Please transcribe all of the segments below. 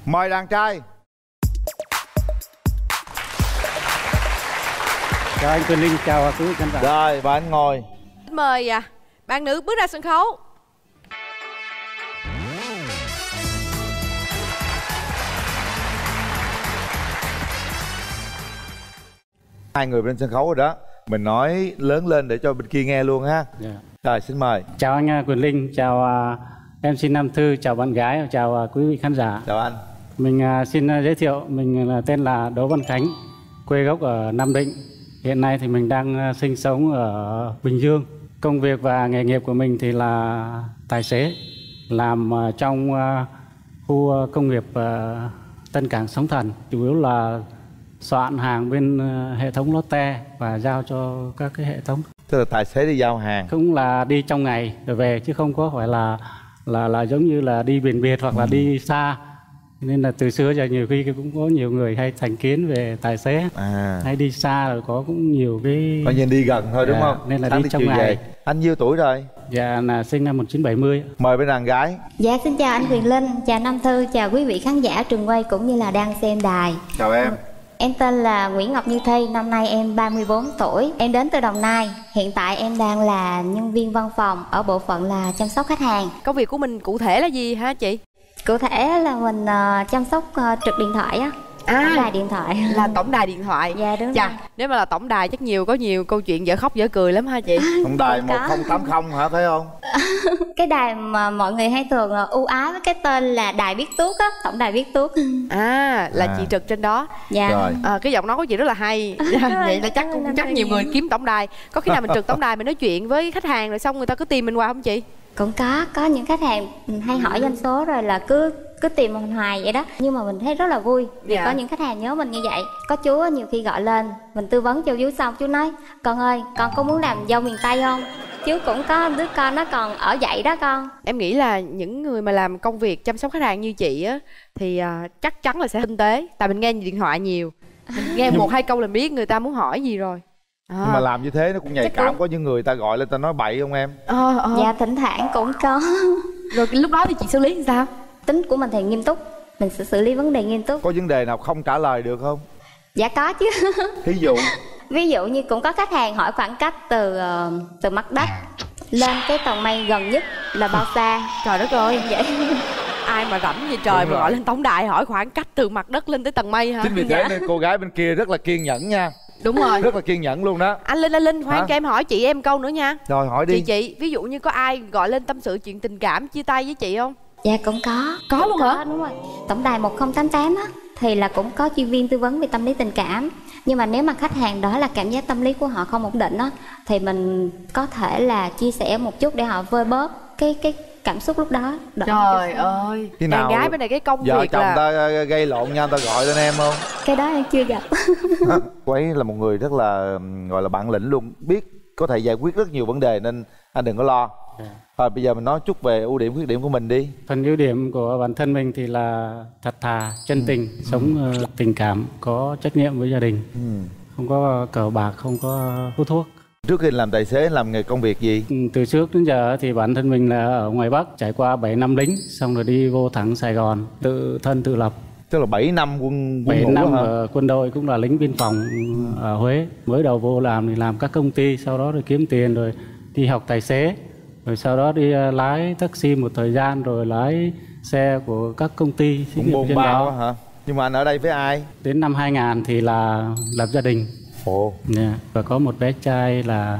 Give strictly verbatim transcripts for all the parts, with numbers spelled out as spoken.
Mời đàn trai. Chào anh Quyền Linh, chào quý vị khán giả. Rồi, và anh ngồi. Mời à, bạn nữ bước ra sân khấu. Hai người bên sân khấu rồi đó. Mình nói lớn lên để cho bên kia nghe luôn ha. Yeah. Rồi, xin mời. Chào anh Quyền Linh, chào uh, em xê Nam Thư, chào bạn gái, chào uh, quý vị khán giả. Chào anh. Mình uh, xin uh, giới thiệu, mình là tên là Đỗ Văn Khánh, quê gốc ở Nam Định. Hiện nay thì mình đang uh, sinh sống ở Bình Dương. Công việc và nghề nghiệp của mình thì là tài xế, làm uh, trong uh, khu uh, công nghiệp uh, Tân Cảng Sóng Thần, chủ yếu là soạn hàng bên uh, hệ thống Lotte và giao cho các cái hệ thống. Tức là tài xế đi giao hàng. Cũng là đi trong ngày rồi về chứ không có phải là là là giống như là đi biển biệt hoặc là đi xa. Nên là từ xưa giờ nhiều khi cũng có nhiều người hay thành kiến về tài xế. À. Hay đi xa rồi có cũng nhiều cái. Coi như đi gần thôi đúng Dạ, không? nên là Sáng đi trong ngày. về. Anh nhiêu tuổi rồi? Dạ là sinh năm một nghìn chín trăm bảy mươi. Mời bên đàn gái. Dạ xin chào anh Quyền Linh, chào Nam Thư, chào quý vị khán giả trường quay cũng như là đang xem đài. Chào em. Em tên là Nguyễn Ngọc Như Thi, năm nay em ba mươi bốn tuổi. Em đến từ Đồng Nai. Hiện tại em đang là nhân viên văn phòng ở bộ phận là chăm sóc khách hàng. Công việc của mình cụ thể là gì hả chị? Cụ thể là mình uh, chăm sóc uh, trực điện thoại á. À, tổng đài điện thoại. Là tổng đài điện thoại. Dạ đúng Chà, rồi. nếu mà là tổng đài chắc nhiều có nhiều câu chuyện dở khóc dở cười lắm ha chị. Tổng đài Còn một có. không tám không hả, phải không? Cái đài mà mọi người hay thường uh, ưu ái với cái tên là đài Biết Tuốt á, tổng đài Biết Tuốt. À, là À. chị trực trên đó. Dạ. Rồi. À, cái giọng nói của chị rất là hay. Vậy là chắc cũng chắc nhiều người kiếm tổng đài. Có khi nào mình trực tổng đài mình nói chuyện với khách hàng rồi xong người ta cứ tìm mình hoài không chị? Cũng có, có những khách hàng hay hỏi doanh số rồi là cứ cứ tìm mình hoài vậy đó. Nhưng mà mình thấy rất là vui vì Dạ. có những khách hàng nhớ mình như vậy. Có chú á, nhiều khi gọi lên mình tư vấn cho chú xong chú nói: con ơi, con có muốn làm dâu miền Tây không? Chú cũng có đứa con nó còn ở dậy đó con. Em nghĩ là những người mà làm công việc chăm sóc khách hàng như chị á thì à, chắc chắn là sẽ tinh tế. Tại mình nghe điện thoại nhiều, mình nghe một hai câu là biết người ta muốn hỏi gì rồi. À. Nhưng mà làm như thế nó cũng nhạy Chắc cảm. đúng. Có những người ta gọi lên ta nói bậy không em? Ờ, ờ. Dạ thỉnh thoảng cũng có. Rồi cái lúc đó thì chị xử lý như sao? Tính của mình thì nghiêm túc, mình sẽ xử lý vấn đề nghiêm túc. Có vấn đề nào không trả lời được không? Dạ có chứ. Thí dụ. Ví dụ như cũng có khách hàng hỏi khoảng cách từ ờ, từ mặt đất lên cái tầng mây gần nhất là bao xa. Trời đất ơi, Vậy. ai mà rảnh như trời Đúng mà rồi. gọi lên tổng đài hỏi khoảng cách từ mặt đất lên tới tầng mây hả? Chính vì thế nên cô gái bên kia rất là kiên nhẫn nha. Đúng rồi. Rất là kiên nhẫn luôn đó. Anh Linh, anh Linh khoan Hả? cho em hỏi chị em câu nữa nha. Rồi hỏi đi. Chị chị, ví dụ như có ai gọi lên tâm sự chuyện tình cảm chia tay với chị không? Dạ cũng có. Có luôn hả? Có, đúng rồi. Tổng đài một không tám tám á thì là cũng có chuyên viên tư vấn về tâm lý tình cảm. Nhưng mà nếu mà khách hàng đó là cảm giác tâm lý của họ không ổn định á thì mình có thể là chia sẻ một chút để họ vơi bớt cái cái cảm xúc lúc đó. Đỡ Trời chút. ơi. Khi Đàn nào gái bên này cái công vợ việc chồng là ta gây lộn nhau ta gọi lên em không? Cái đó em chưa gặp. Cô ấy là một người rất là ừm, gọi là bản lĩnh luôn, biết có thể giải quyết rất nhiều vấn đề nên anh đừng có lo. Rồi bây giờ mình nói chút về ưu điểm khuyết điểm của mình đi. Phần ưu điểm của bản thân mình thì là thật thà, chân tình, sống uh, tình cảm, có trách nhiệm với gia đình, Ừ. không có cờ bạc, không có hút thuốc. Trước khi làm tài xế làm nghề công việc gì? Ừ, từ trước đến giờ thì bản thân mình là ở ngoài Bắc, trải qua bảy năm lính, xong rồi đi vô thẳng Sài Gòn, tự thân tự lập. Tức là bảy năm quân quân bảy ngũ năm hả? ở quân đội, cũng là lính biên phòng ở Huế. Mới đầu vô làm thì làm các công ty, sau đó rồi kiếm tiền rồi đi học tài xế. Rồi sau đó đi uh, lái taxi một thời gian, rồi lái xe của các công ty xí Cũng nghiệp bôn trên ba đó. quá hả? Nhưng mà anh ở đây với ai? Đến năm hai nghìn thì là lập gia đình. Ồ. Yeah. Và có một bé trai là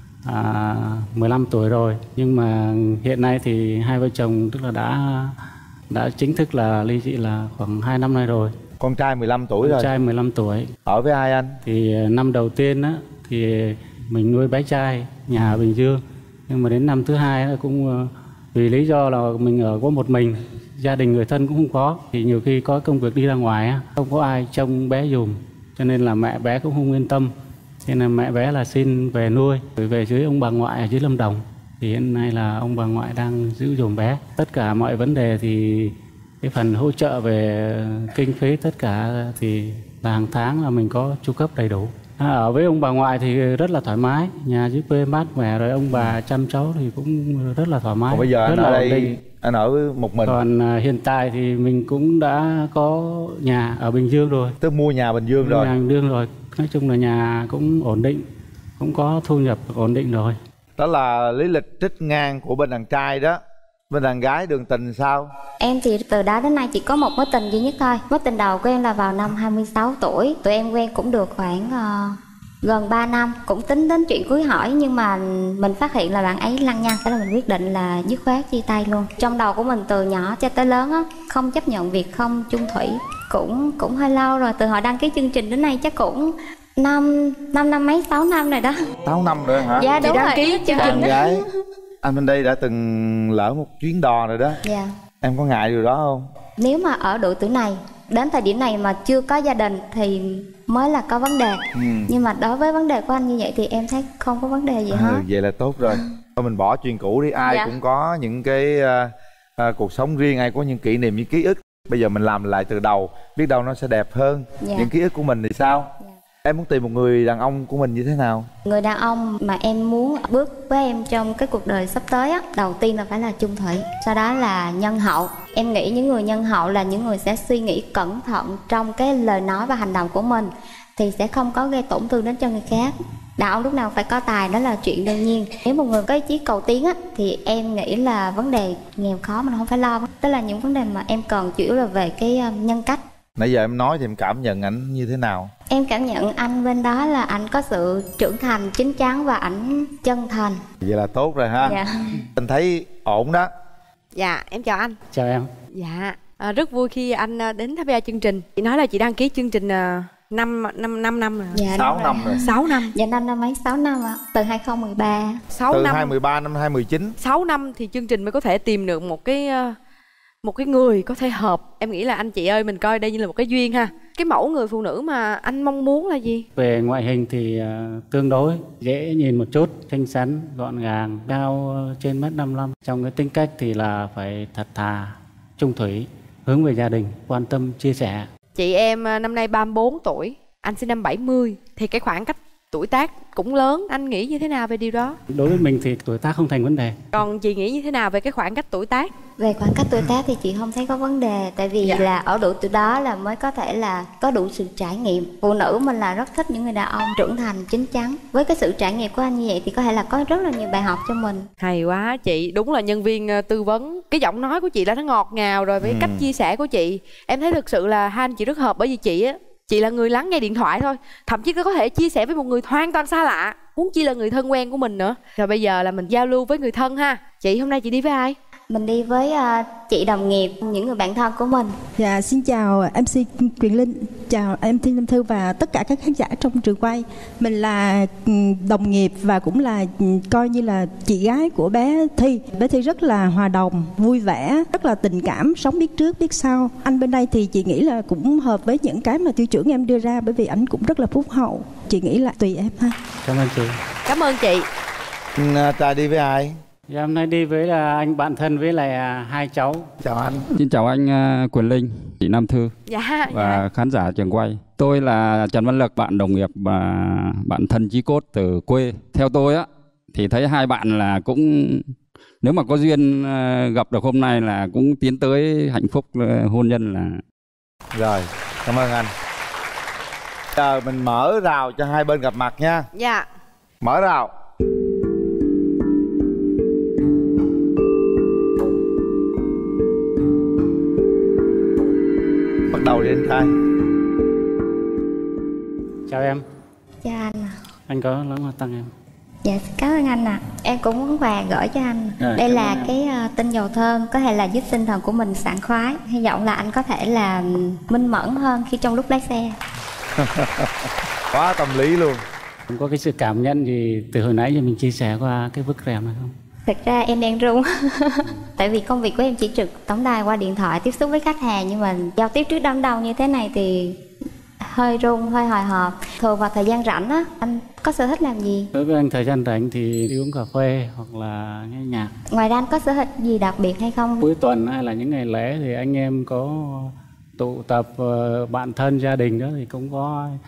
à, mười lăm tuổi rồi. Nhưng mà hiện nay thì hai vợ chồng tức là đã đã chính thức là ly dị là khoảng hai năm nay rồi. Con trai mười lăm tuổi Con rồi. trai mười lăm tuổi. Ở với ai anh? Thì năm đầu tiên á thì mình nuôi bé trai nhà ở Bình Dương. Nhưng mà đến năm thứ hai nó cũng vì lý do là mình ở có một mình, gia đình người thân cũng không có, thì nhiều khi có công việc đi ra ngoài á, không có ai trông bé giùm, cho nên là mẹ bé cũng không yên tâm. Thế nên mẹ bé là xin về nuôi, rồi về dưới ông bà ngoại ở dưới Lâm Đồng. Thì hiện nay là ông bà ngoại đang giữ giùm bé. Tất cả mọi vấn đề thì cái phần hỗ trợ về kinh phí tất cả thì là hàng tháng là mình có chu cấp đầy đủ. À, ở với ông bà ngoại thì rất là thoải mái, nhà dưới quê mát mẻ, rồi ông bà chăm cháu thì cũng rất là thoải mái. Còn bây giờ rất anh là ở ổn đây, định. anh ở một mình. Còn à, hiện tại thì mình cũng đã có nhà ở Bình Dương rồi. Tức mua nhà Bình Dương rồi. Nhà Bình Dương rồi. Nói chung là nhà cũng ổn định, cũng có thu nhập ổn định rồi. Đó là lý lịch trích ngang của bên đàn trai đó. Bên đàn gái đường tình sao? Em thì từ đó đến nay chỉ có một mối tình duy nhất thôi. Mối tình đầu của em là vào năm hai mươi sáu tuổi. Tụi em quen cũng được khoảng uh, gần ba năm. Cũng tính đến chuyện cưới hỏi, nhưng mà mình phát hiện là bạn ấy lăng nhăng. Thế là mình quyết định là dứt khoát chia tay luôn. Trong đầu của mình từ nhỏ cho tới lớn á, không chấp nhận việc không chung thủy. Cũng cũng hơi lâu rồi, từ hồi đăng ký chương trình đến nay chắc cũng năm năm năm mấy sáu năm rồi đó. sáu năm rồi hả? Dạ đúng đăng rồi. ký chương trình Đàn gái, anh bên đây đã từng lỡ một chuyến đò rồi đó. Dạ. Em có ngại điều đó không? Nếu mà ở độ tuổi này, đến thời điểm này mà chưa có gia đình thì mới là có vấn đề. Ừ. Nhưng mà đối với vấn đề của anh như vậy thì em thấy không có vấn đề gì Ừ, hết. vậy là tốt rồi. Thôi mình bỏ chuyện cũ đi, ai Dạ. cũng có những cái uh, uh, cuộc sống riêng, ai có những kỷ niệm, những ký ức. Bây giờ mình làm lại từ đầu, biết đâu nó sẽ đẹp hơn. Dạ. Những ký ức của mình thì sao? Dạ. Em muốn tìm một người đàn ông của mình như thế nào? Người đàn ông mà em muốn bước với em trong cái cuộc đời sắp tới á, đầu tiên là phải là chung thủy, sau đó là nhân hậu. Em nghĩ những người nhân hậu là những người sẽ suy nghĩ cẩn thận trong cái lời nói và hành động của mình, thì sẽ không có gây tổn thương đến cho người khác. Đàn ông lúc nào phải có tài, đó là chuyện đương nhiên. Nếu một người có ý chí cầu tiến á, thì em nghĩ là vấn đề nghèo khó mình không phải lo. Tức là những vấn đề mà em cần chủ yếu là về cái nhân cách. Nãy giờ em nói thì em cảm nhận ảnh như thế nào? Em cảm nhận anh bên đó là ảnh có sự trưởng thành, chín chắn và ảnh chân thành. Vậy là tốt rồi ha. Dạ. Anh thấy ổn đó. Dạ em chào anh. Chào em. Dạ à, rất vui khi anh à, đến tham gia chương trình. Chị nói là chị đăng ký chương trình à, năm năm năm năm rồi. Dạ, sáu năm rồi. sáu năm. Dạ năm năm mấy sáu năm ạ. Từ hai không một ba. sáu Từ năm. hai không một ba năm hai không một chín. sáu năm thì chương trình mới có thể tìm được một cái à, một cái người có thể hợp. Em nghĩ là anh chị ơi, mình coi đây như là một cái duyên ha. Cái mẫu người phụ nữ mà anh mong muốn là gì? Về ngoại hình thì uh, tương đối dễ nhìn một chút, xinh xắn, gọn gàng, cao uh, trên mét năm mươi lăm. Trong cái tính cách thì là phải thật thà, trung thủy, hướng về gia đình, quan tâm, chia sẻ. Chị em à, năm nay ba mươi bốn tuổi, anh sinh năm bảy mươi, thì cái khoảng cách tuổi tác cũng lớn. Anh nghĩ như thế nào về điều đó? Đối với mình thì tuổi tác không thành vấn đề. Còn chị nghĩ như thế nào về cái khoảng cách tuổi tác? Về khoảng cách tuổi tác thì chị không thấy có vấn đề. Tại vì Dạ. là ở độ tuổi đó là mới có thể là có đủ sự trải nghiệm. Phụ nữ mình là rất thích những người đàn ông trưởng thành, chín chắn. Với cái sự trải nghiệm của anh như vậy thì có thể là có rất là nhiều bài học cho mình. Hay quá chị, đúng là nhân viên ờ, tư vấn. Cái giọng nói của chị là nó ngọt ngào rồi, với Ừ. cách chia sẻ của chị em thấy thực sự là hai anh chị rất hợp. Bởi vì chị á, chị là người lắng nghe điện thoại thôi, thậm chí có thể chia sẻ với một người hoàn toàn xa lạ, huống chi là người thân quen của mình nữa. Rồi bây giờ là mình giao lưu với người thân ha. Chị hôm nay chị đi với ai? Mình đi với uh, chị đồng nghiệp, những người bạn thân của mình. Dạ, xin chào em xê Quyền Linh, chào em Thi Nam Thư và tất cả các khán giả trong trường quay. Mình là đồng nghiệp và cũng là coi như là chị gái của bé Thi. Bé Thi rất là hòa đồng, vui vẻ, rất là tình cảm, sống biết trước biết sau. Anh bên đây thì chị nghĩ là cũng hợp với những cái mà tiêu chuẩn em đưa ra, bởi vì anh cũng rất là phúc hậu. Chị nghĩ là tùy em ha. Cảm ơn chị. Cảm ơn chị. Ừ, trai đi với ai? Dạ, hôm nay đi với là anh bạn thân với lại à, hai cháu. Chào anh. Xin chào anh uh, Quyền Linh, chị Nam Thư Dạ, và dạ. khán giả trường quay. Tôi là Trần Văn Lực, bạn đồng nghiệp và bạn thân chí cốt từ quê. Theo tôi á thì thấy hai bạn là cũng, nếu mà có duyên uh, gặp được hôm nay là cũng tiến tới hạnh phúc uh, hôn nhân là. Rồi, cảm ơn anh. Giờ mình mở rào cho hai bên gặp mặt nha. Dạ. Mở rào. Bắt đầu đi anh trai. Chào em. Chào anh ạ. Anh có lắng hoa tặng em. Dạ, cảm ơn anh ạ. Em cũng muốn quà gửi cho anh. Rồi, Đây cảm là ơn em. cái uh, tinh dầu thơm có thể là giúp tinh thần của mình sảng khoái. Hy vọng là anh có thể là minh mẫn hơn khi trong lúc lái xe. Quá tâm lý luôn. Cũng có cái sự cảm nhận gì từ hồi nãy giờ mình chia sẻ qua cái bức rèm này không? Thực ra em đang run. Tại vì công việc của em chỉ trực tổng đài qua điện thoại tiếp xúc với khách hàng, nhưng mà giao tiếp trước đám đông như thế này thì hơi run, hơi hồi hộp. Thường vào thời gian rảnh á, anh có sở thích làm gì? Đối với anh thời gian rảnh thì đi uống cà phê hoặc là nghe nhạc. Ngoài ra anh có sở thích gì đặc biệt hay không? Cuối tuần hay là những ngày lễ thì anh em có tụ tập uh, bạn thân gia đình đó thì cũng có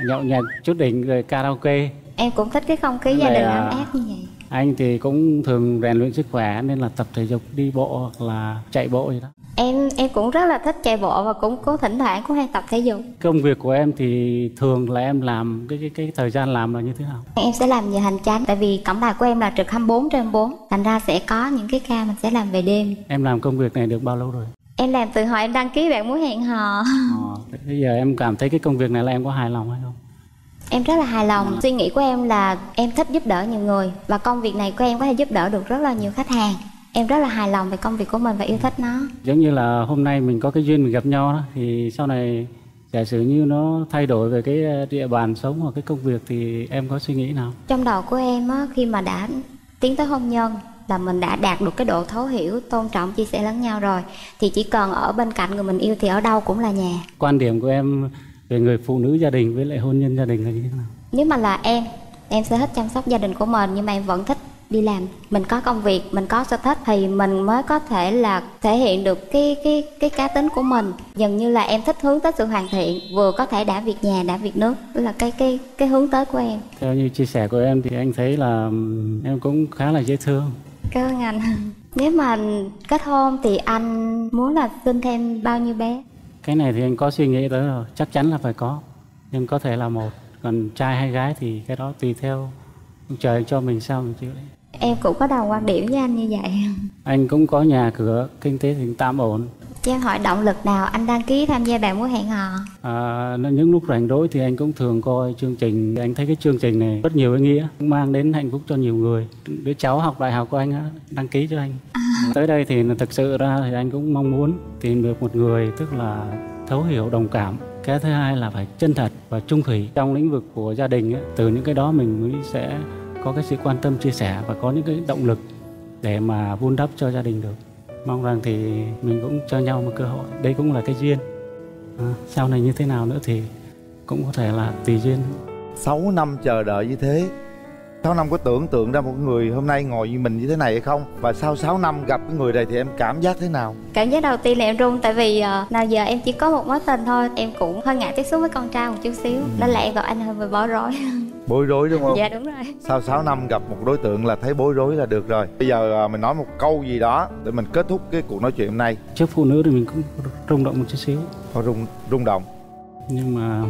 nhậu nhẹt chút đỉnh rồi karaoke. Em cũng thích cái không khí gia đình ấm áp như vậy. Anh thì cũng thường rèn luyện sức khỏe nên là tập thể dục, đi bộ hoặc là chạy bộ gì đó. Em em cũng rất là thích chạy bộ và cũng có thỉnh thoảng cũng hay tập thể dục. Công việc của em thì thường là em làm cái cái cái thời gian làm là như thế nào? Em sẽ làm giờ hành chánh, tại vì tổng đài của em là trực hai mươi bốn trên hai mươi bốn, thành ra sẽ có những cái ca mình sẽ làm về đêm. Em làm công việc này được bao lâu rồi? Em làm từ hồi em đăng ký Bạn Muốn Hẹn Hò. Ờ, bây giờ em cảm thấy cái công việc này là em có hài lòng hay không? Em rất là hài lòng. Suy nghĩ của em là em thích giúp đỡ nhiều người và công việc này của em có thể giúp đỡ được rất là nhiều khách hàng. Em rất là hài lòng về công việc của mình và yêu thích nó. Giống như là hôm nay mình có cái duyên mình gặp nhau đó, thì sau này giả sử như nó thay đổi về cái địa bàn sống hoặc cái công việc thì em có suy nghĩ nào? Trong đầu của em á, khi mà đã tiến tới hôn nhân là mình đã đạt được cái độ thấu hiểu, tôn trọng, chia sẻ lẫn nhau rồi, thì chỉ cần ở bên cạnh người mình yêu thì ở đâu cũng là nhà. Quan điểm của em về người phụ nữ gia đình với lại hôn nhân gia đình là như thế nào? Nếu mà là em, em sẽ thích chăm sóc gia đình của mình, nhưng mà em vẫn thích đi làm. Mình có công việc, mình có sở thích thì mình mới có thể là thể hiện được cái cái cái cá tính của mình. Dường như là em thích hướng tới sự hoàn thiện, vừa có thể đã việc nhà, đã việc nước, đó là cái cái cái hướng tới của em. Theo như chia sẻ của em thì anh thấy là em cũng khá là dễ thương. Cảm ơn anh. Nếu mà kết hôn thì anh muốn là sinh thêm bao nhiêu bé? Cái này thì anh có suy nghĩ tới rồi, chắc chắn là phải có. Nhưng có thể là một, còn trai hay gái thì cái đó tùy theo trời cho mình sao mình chịu đấy. Em cũng có đồng quan điểm với anh như vậy. Anh cũng có nhà cửa, kinh tế thì tạm ổn. Cho em hỏi động lực nào anh đăng ký tham gia Bạn Muốn Hẹn Hò? À, những lúc rảnh rỗi thì anh cũng thường coi chương trình. Anh thấy cái chương trình này rất nhiều ý nghĩa, cũng mang đến hạnh phúc cho nhiều người. Đứa cháu học đại học của anh á, đăng ký cho anh. À. Tới đây thì thực sự ra thì anh cũng mong muốn tìm được một người tức là thấu hiểu, đồng cảm. Cái thứ hai là phải chân thật và trung thủy. Trong lĩnh vực của gia đình ấy, từ những cái đó mình mới sẽ có cái sự quan tâm, chia sẻ và có những cái động lực để mà vun đắp cho gia đình được. Mong rằng thì mình cũng cho nhau một cơ hội. Đây cũng là cái duyên. À, sau này như thế nào nữa thì cũng có thể là tùy duyên. Sáu năm chờ đợi như thế, sáu năm có tưởng tượng ra một người hôm nay ngồi như mình như thế này hay không? Và sau sáu năm gặp cái người này thì em cảm giác thế nào? Cảm giác đầu tiên là em run, tại vì uh, nào giờ em chỉ có một mối tình thôi. Em cũng hơi ngại tiếp xúc với con trai một chút xíu. Ừ. Nên là em gặp anh hơi bị bối rối. Bối rối đúng không? Dạ đúng rồi. Sau sáu năm gặp một đối tượng là thấy bối rối là được rồi. Bây giờ uh, mình nói một câu gì đó để mình kết thúc cái cuộc nói chuyện hôm nay. Trước phụ nữ thì mình cũng rung động một chút xíu. Có rung, rung động. Nhưng mà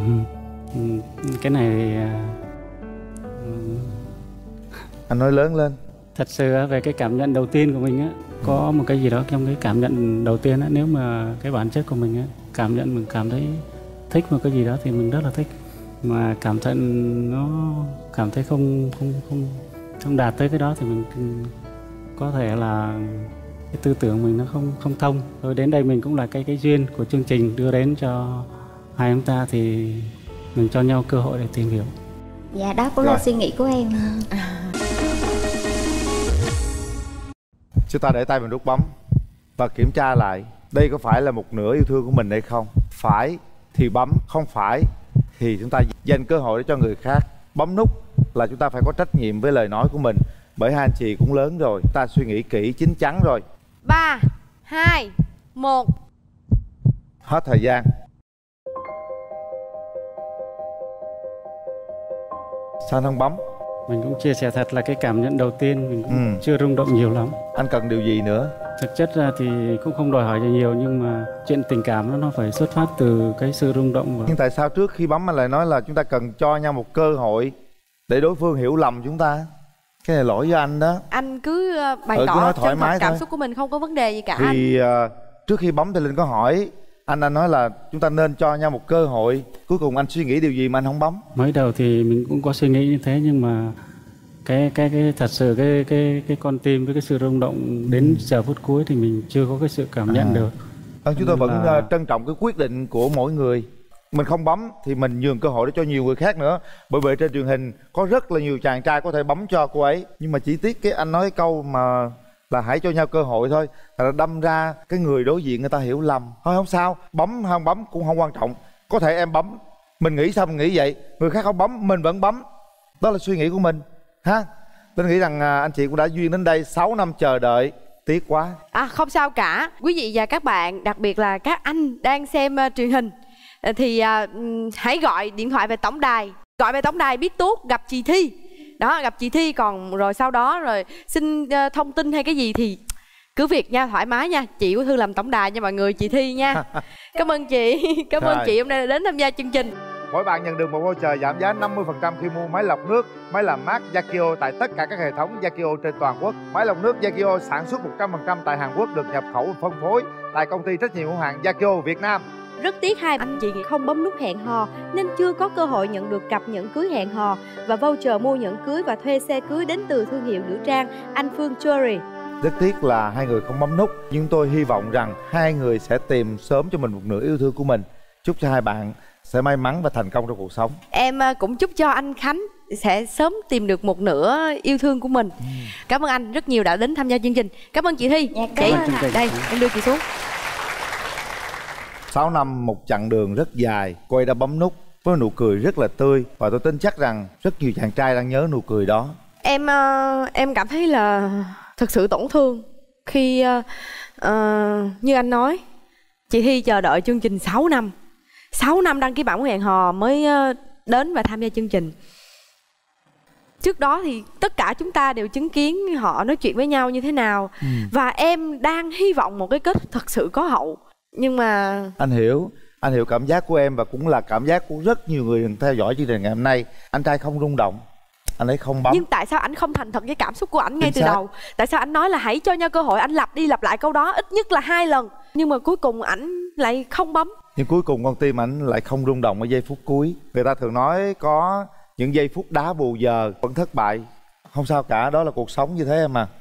cái này... Anh nói lớn lên. Thật sự về cái cảm nhận đầu tiên của mình á, có một cái gì đó trong cái cảm nhận đầu tiên á, nếu mà cái bản chất của mình á, cảm nhận mình cảm thấy thích một cái gì đó thì mình rất là thích. Mà cảm thấy nó cảm thấy không không không không đạt tới cái đó thì mình có thể là cái tư tưởng mình nó không không thông. Rồi đến đây mình cũng là cái cái duyên của chương trình đưa đến cho hai chúng ta thì mình cho nhau cơ hội để tìm hiểu. Dạ đó cũng rồi. Là suy nghĩ của em. Chúng ta để tay vào nút bấm và kiểm tra lại đây có phải là một nửa yêu thương của mình hay không. Phải thì bấm, không phải thì chúng ta dành cơ hội để cho người khác. Bấm nút là chúng ta phải có trách nhiệm với lời nói của mình. Bởi hai anh chị cũng lớn rồi, chúng ta suy nghĩ kỹ chín chắn rồi. Ba, hai, một. Hết thời gian. Sao không bấm? Mình cũng chia sẻ thật là cái cảm nhận đầu tiên mình cũng ừ. chưa rung động nhiều lắm. Anh cần điều gì nữa? Thực chất ra thì cũng không đòi hỏi gì nhiều, nhưng mà chuyện tình cảm nó nó phải xuất phát từ cái sự rung động. Và... Nhưng tại sao trước khi bấm anh lại nói là chúng ta cần cho nhau một cơ hội để đối phương hiểu lầm chúng ta? Cái này lỗi với anh đó. Anh cứ bày ừ, tỏ thoải mái cảm thôi. xúc của mình, không có vấn đề gì cả. Vì uh, trước khi bấm thì Linh có hỏi anh, anh nói là chúng ta nên cho nhau một cơ hội. Cuối cùng anh suy nghĩ điều gì mà anh không bấm? Mới đầu thì mình cũng có suy nghĩ như thế, nhưng mà cái cái cái thật sự cái cái cái con tim với cái sự rung động đến giờ phút cuối thì mình chưa có cái sự cảm nhận à. được. Vâng, chúng tôi vẫn là... trân trọng cái quyết định của mỗi người. Mình không bấm thì mình nhường cơ hội để cho nhiều người khác nữa. Bởi vậy trên truyền hình có rất là nhiều chàng trai có thể bấm cho cô ấy. Nhưng mà chỉ tiếc cái anh nói cái câu mà là hãy cho nhau cơ hội thôi, là đâm ra cái người đối diện người ta hiểu lầm. Thôi không sao, bấm hay không bấm cũng không quan trọng. Có thể em bấm, mình nghĩ sao mình nghĩ vậy, người khác không bấm mình vẫn bấm. Đó là suy nghĩ của mình ha. Tôi nghĩ rằng anh chị cũng đã duyên đến đây, sáu năm chờ đợi, tiếc quá. À không sao cả. Quý vị và các bạn, đặc biệt là các anh đang xem uh, truyền hình, thì à, hãy gọi điện thoại về tổng đài, gọi về tổng đài biết Tuốt gặp chị Thi đó, gặp chị Thi. Còn rồi sau đó rồi xin uh, thông tin hay cái gì thì cứ việc nha, thoải mái nha. Chị của Thư làm tổng đài nha mọi người, chị Thi nha. Cảm ơn chị, cảm ơn chị hôm nay đã đến tham gia chương trình. Mỗi bạn nhận được một voucher giảm giá năm mươi phần trăm khi mua máy lọc nước, máy làm mát Yakio tại tất cả các hệ thống Yakio trên toàn quốc. Máy lọc nước Yakio sản xuất một trăm phần trăm tại Hàn Quốc, được nhập khẩu phân phối tại công ty trách nhiệm hữu hạn Yakio Việt Nam. Rất tiếc hai anh chị không bấm nút hẹn hò nên chưa có cơ hội nhận được cặp nhẫn cưới hẹn hò và voucher mua nhẫn cưới và thuê xe cưới đến từ thương hiệu nữ trang Anh Phương Jewelry. Rất tiếc là hai người không bấm nút, nhưng tôi hy vọng rằng hai người sẽ tìm sớm cho mình một nửa yêu thương của mình. Chúc cho hai bạn sẽ may mắn và thành công trong cuộc sống. Em cũng chúc cho anh Khánh sẽ sớm tìm được một nửa yêu thương của mình. ừ. Cảm ơn anh rất nhiều đã đến tham gia chương trình. Cảm ơn chị Thi. Dạ, chị ơn đây em đưa chị xuống. Sáu năm một chặng đường rất dài, cô ấy đã bấm nút với nụ cười rất là tươi, và tôi tin chắc rằng rất nhiều chàng trai đang nhớ nụ cười đó. Em uh, em cảm thấy là thực sự tổn thương khi uh, uh, như anh nói, chị Thi chờ đợi chương trình sáu năm, sáu năm đăng ký bản muốn hẹn hò mới uh, đến và tham gia chương trình. Trước đó thì tất cả chúng ta đều chứng kiến họ nói chuyện với nhau như thế nào. ừ. Và em đang hy vọng một cái kết thật sự có hậu. Nhưng mà anh hiểu, anh hiểu cảm giác của em, và cũng là cảm giác của rất nhiều người theo dõi chương trình ngày hôm nay. Anh trai không rung động, anh ấy không bấm. Nhưng tại sao anh không thành thật với cảm xúc của anh ngay Chính từ xác. đầu? Tại sao anh nói là hãy cho nhau cơ hội, anh lặp đi lặp lại câu đó ít nhất là hai lần, nhưng mà cuối cùng ảnh lại không bấm. Nhưng cuối cùng con tim ảnh lại không rung động ở giây phút cuối. Người ta thường nói có những giây phút đá bù giờ vẫn thất bại. Không sao cả, đó là cuộc sống như thế em à.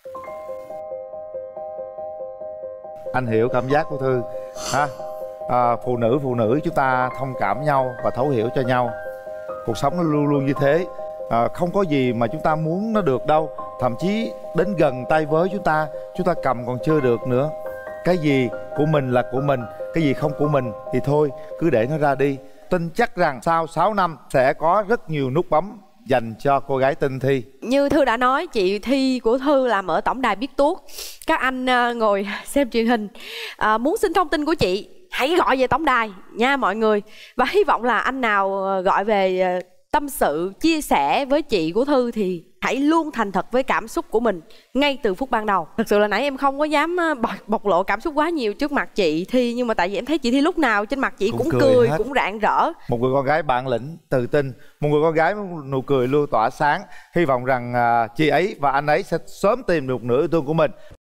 Anh hiểu cảm giác của Thư ha. À, phụ nữ phụ nữ chúng ta thông cảm nhau và thấu hiểu cho nhau. Cuộc sống nó luôn luôn như thế. À, không có gì mà chúng ta muốn nó được đâu. Thậm chí đến gần tay với chúng ta, chúng ta cầm còn chưa được nữa. Cái gì của mình là của mình, cái gì không của mình thì thôi, cứ để nó ra đi. Tin chắc rằng sau sáu năm sẽ có rất nhiều nút bấm dành cho cô gái tên Thi. Như Thư đã nói, chị Thi của Thư làm ở tổng đài Biết Tuốt. Các anh uh, ngồi xem truyền hình, uh, muốn xin thông tin của chị hãy gọi về tổng đài nha mọi người. Và hy vọng là anh nào uh, gọi về uh, tâm sự, chia sẻ với chị của Thư thì hãy luôn thành thật với cảm xúc của mình ngay từ phút ban đầu. Thực sự là nãy em không có dám bộc, bộc lộ cảm xúc quá nhiều trước mặt chị Thi, nhưng mà tại vì em thấy chị Thi lúc nào trên mặt chị cũng, cũng cười, cười cũng rạng rỡ. Một người con gái bản lĩnh, tự tin, một người con gái nụ cười luôn tỏa sáng. Hy vọng rằng uh, chị ấy và anh ấy sẽ sớm tìm được nửa yêu thương của mình.